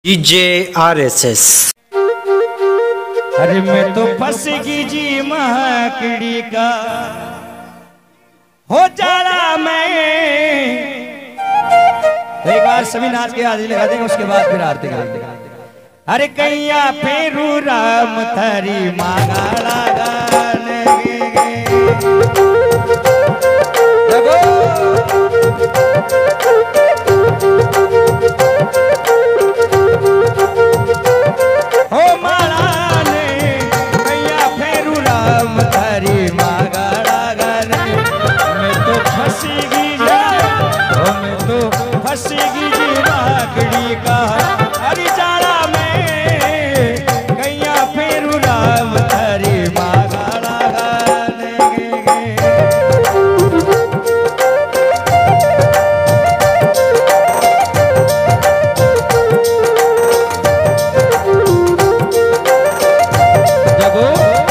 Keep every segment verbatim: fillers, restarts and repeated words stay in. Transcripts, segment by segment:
DJ RSS. अरे मैं तो फंसगी जी महाकड़ी का हो जाला मैं। तो एक बार सभी नाच के हाजिरी लगा देंगे, उसके बाद फिर आरती करेंगे। अरे कैया फेरू राम थारी मागाड़ा गाने फंसेगी जी माकड़ी का। अरे जाला में कैया फेरू राम थारी मागाड़ा गाने जगो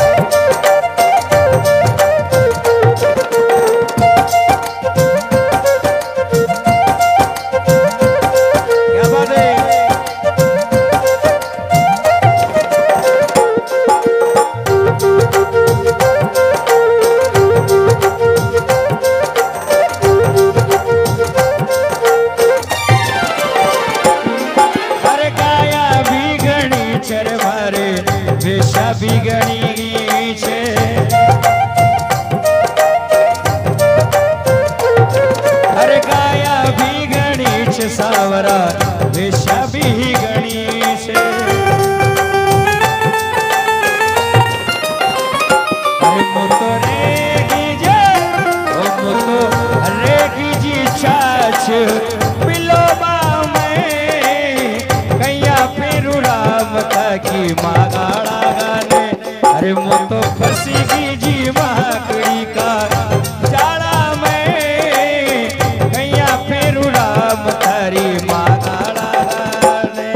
बिगड़ी छे। अरे गाया बिगड़ी छे सावरा वेशा बिगड़ी छे। अरे मुतो रेगी जे ओ मुतो रेगी जी छाछ बिलोबा में कैया फेरू राम की मागाड़ा गाने। अरे वो तो फंसेगी जी महाकड़ी का जाला में कैया फेरू राम थारी मागाड़ा गाने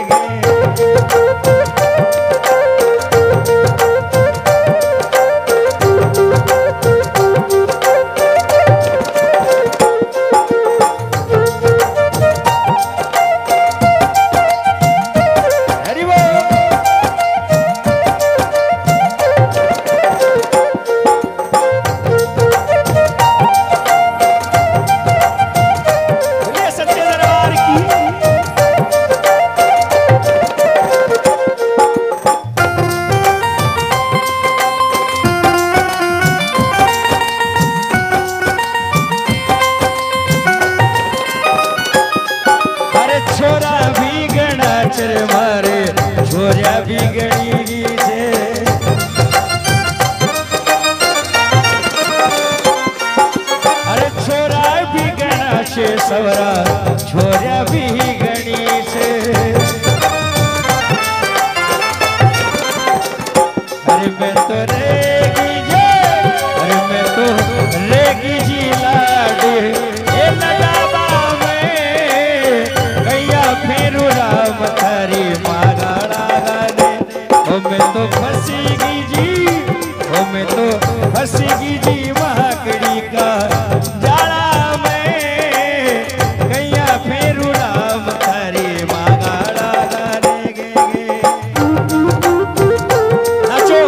मारे छोरिया बिगड़ी छे। अरे छोरा बिगड़ा छे सवरा छोरिया बिगड़ी छे। अरे मैं तो रेगी जे अरे मैं तो रेगी जी लाडे ए लगाबा में कैया फेरू राम थारी मागाड़ा गाने। ओ मैं तो फंसेगी जी ओ मैं तो फंसेगी जी महाकड़ी का जाला में कैया फेरू राम थारी मागाड़ा गाने गे गे। नाचो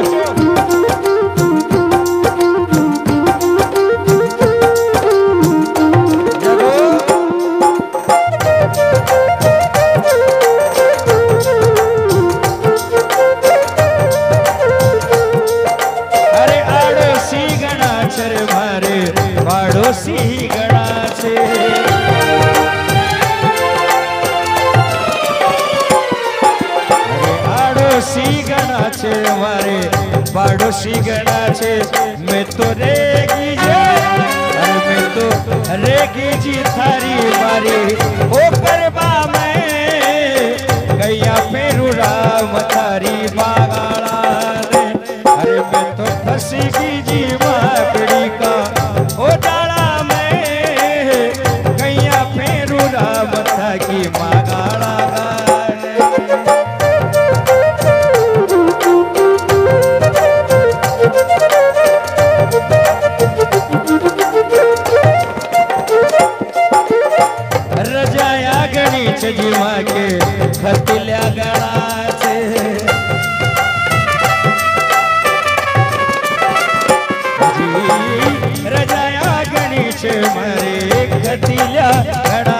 मारे पड़ोसी गणा छे। अरे आड़ोसी गणा छे मारे पड़ोसी गणा छे। मैं तो रेगी जे अरे मैं तो रेगी जी थारी मारी ओ करबा में कैया फेरू राम थारी मागाड़ा रे। अरे मैं तो फंसेगी जी महाकड़ी का ओ डाला में कैया फेरू राम थाकी मागाड़ा गाने। रजाए घटिल्या गळाचे रजाया गणेश मरे घटिल्या गळा